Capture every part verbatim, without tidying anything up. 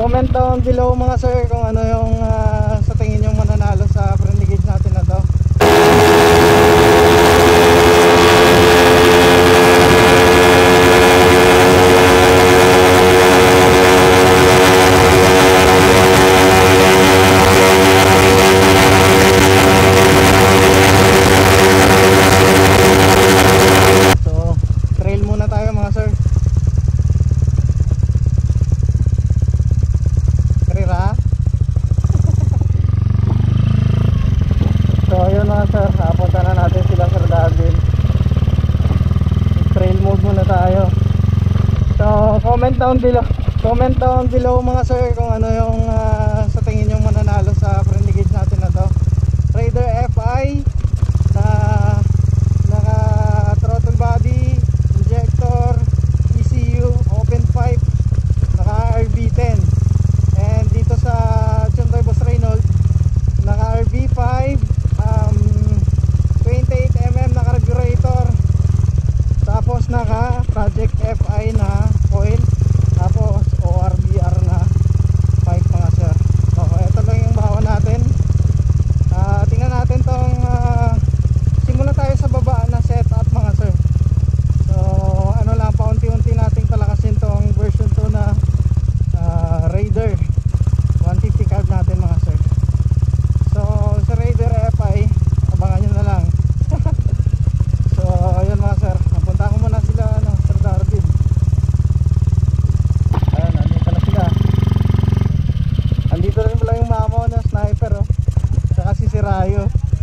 comment down below mga sir kung ano yung uh, sa tingin yung mananalo sa friendly gauge natin na to. Sir, napunta na natin sila Sir Darwin. Trail mode muna tayo. So comment down below comment down below mga sir kung ano yung uh, sa tingin yung mananalo sa friendly gauge natin na to. Raider F I na naka throttle body, injector, E C U, open pipe, naka R B ten. And dito sa Hyundai Boss Reynolds naka R B five, um, twenty-eight millimeter na carburetor, tapos naka Project F I na coil, tapos O R B R na pipe mga sir. So ito lang yung bawa natin. uh, tingnan natin tong uh, simula tayo sa baba na setup mga sir. So ano lang, paunti-unti nating palakasin tong version two na uh, Raider one fifty carb natin mga sir. So sa Raider F I abangan nyo na lang. So ayun mga sir, napunta ko muna sila ano, Sir Darwin. Ayun, nandito na sila. Andito rin pala yung mama na sniper oh. Saka si Sirayo.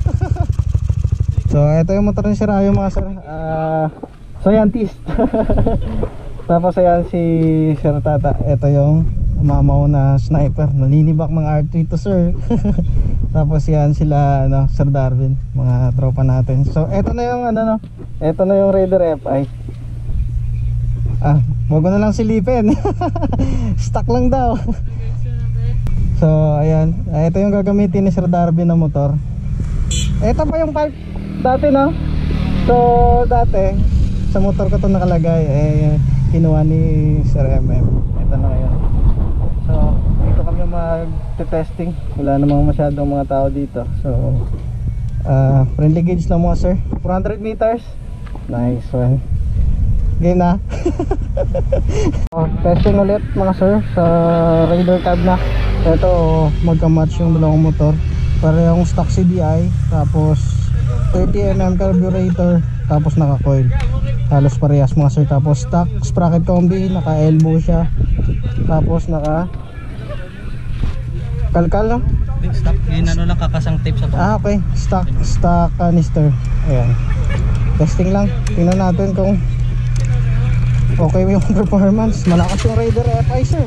So ito yung motor ni Sirayo mga sir, uh, scientist. Tapos ayan si Sir Tata, ito yung mamaw na sniper, naninibak ng R two to sir. Tapos yan sila ano, Sir Darwin, mga tropa natin. So eto na yung ano no, eto na yung Raider F I. Ah, wag mo na lang silipin. Stuck lang daw. So ayan, ito yung gagamitin ni Sir Darwin na motor. Ito pa yung pipe dati no. So dati sa motor ko to nakalagay, eh kinuha ni Sir M M. Ito na yun. So dito kami mag-testing, wala namang masyadong mga tao dito. So uh, friendly gauge lang mo sir, four hundred meters. Nice one. Game na. So, testing ulit mga sir sa Raider cab na. Ito magka-match yung dalawang motor, parehong stock C D I, tapos thirty millimeter carburetor, tapos naka-coil, halos parehas mga sir. Tapos stock sprocket combi, naka-elbow siya, tapos naka kalkal no? Stock, yun ano lang, kakasang tape sa baba. Ah okay, stock, stock canister. Ayan, testing lang, tingnan natin kung okay yung performance. Malakas yung Raider F I sir.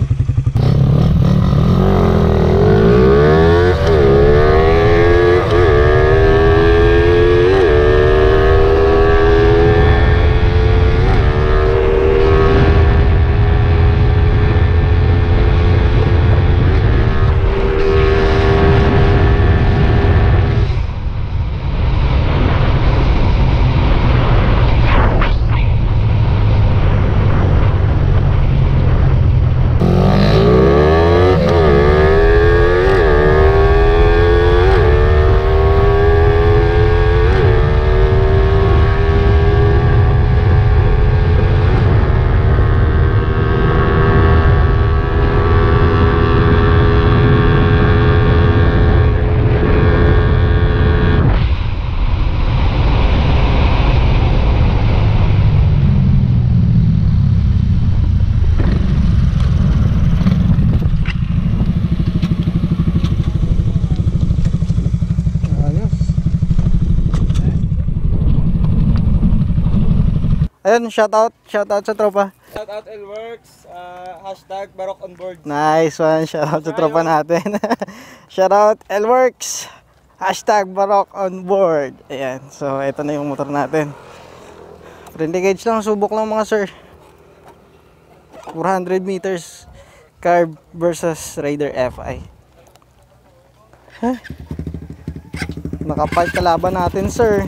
Ayun, shout out, shout out sa tropa. Shout out Elworks, uh, hashtag Barok on board. Nice one, shout out sa tropa natin. Shout out Elworks, hashtag Barok on board. Ayan, so ito na yung motor natin. Friendly gauge lang, subok lang mga sir. four hundred meters carb versus Raider F I. Huh? Nakapipe kalaban natin sir.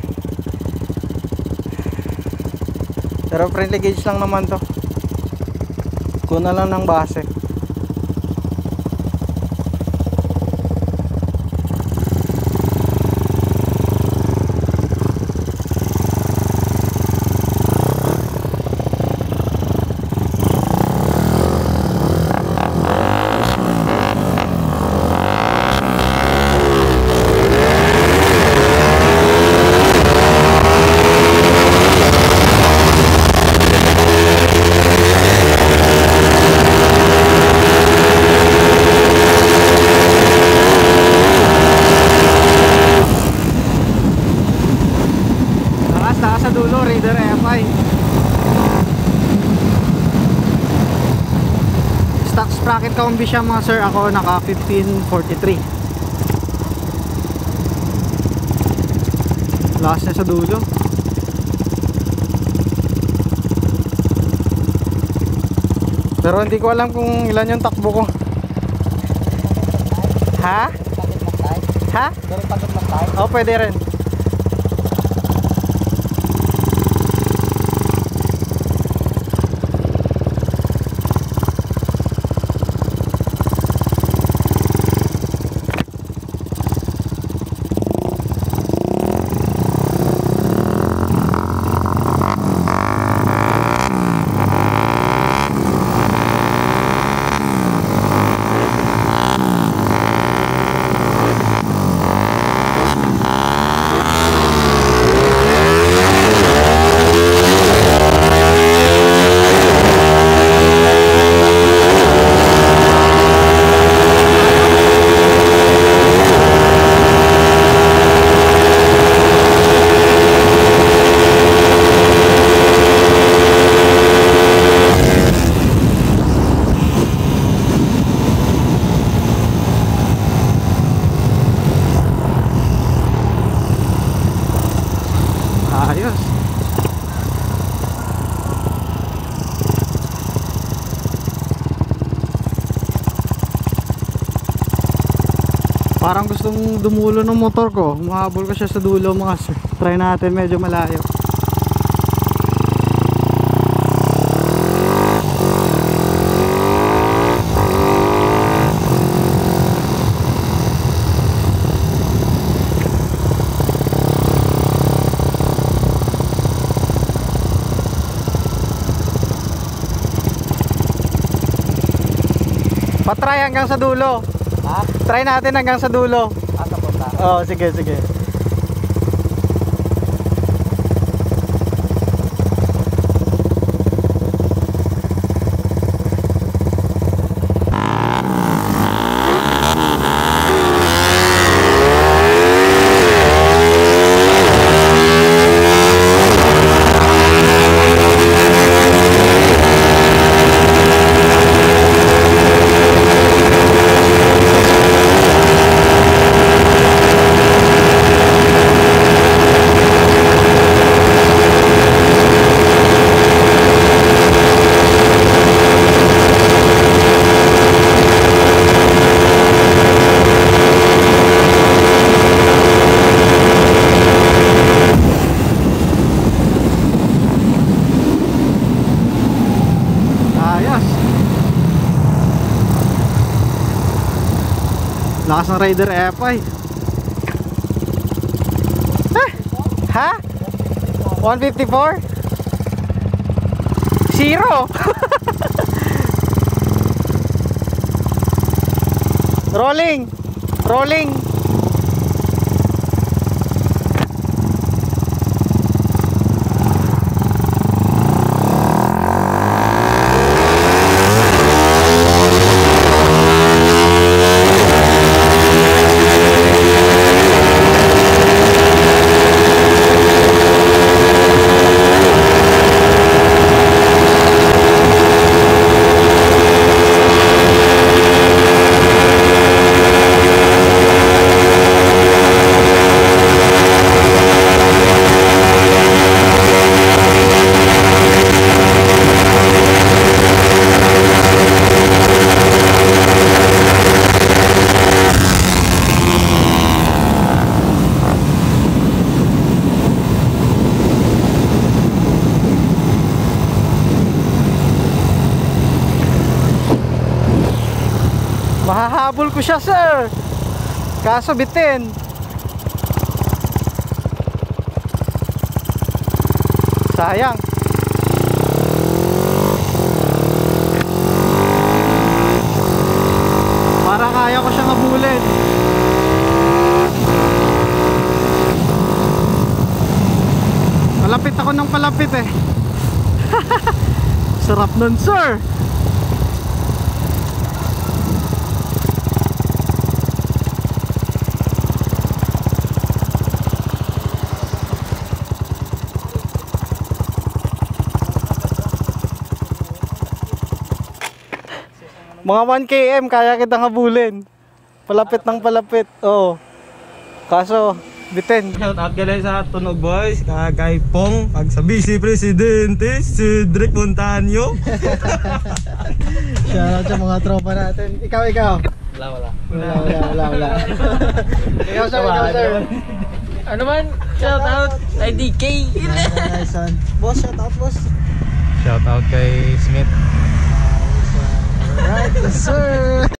Pero friendly gauge lang naman to. Kuna lang ng base. naka-combi siya mga sir. Ako naka fifteen forty-three. Lakas na sa dulo. Pero hindi ko alam kung ilan yung takbo ko. Ha? Ha? Oo, pwede rin. Ayos. Parang gustong dumulo ng motor ko. Mahabol ko siya sa dulo mga sir. Try natin, medyo malayo. Patry hanggang sa dulo. Ha? Try natin hanggang sa dulo. Asa po ta? Oh, sige, sige. Lakas ng Raider F I. Ah, ha? one fifty-four? Zero. Rolling. Rolling. Mahahabol ko siya, sir. Kaso bitin. Sayang. Para kaya ko siyang habulin. Palapit ako ng palapit eh. Sarap nun, sir. Mga one kilometer kaya kitang habulin. Palapit ng palapit. Oo. Kaso, bitin. Shout out galing sa Tunog Boys, kay Pong, pag sa Vice Presidente, si Drake Montaño. Shoutout sa mga tropa natin. Ikaw, ikaw. Wala, wala. Wala, wala, wala, wala. Ikaw, sir, ikaw, sir. Ano man? Shout out kay D K. Nice one. Boss, shoutout, boss. Shout out kay Smith. Alright, yes, sir.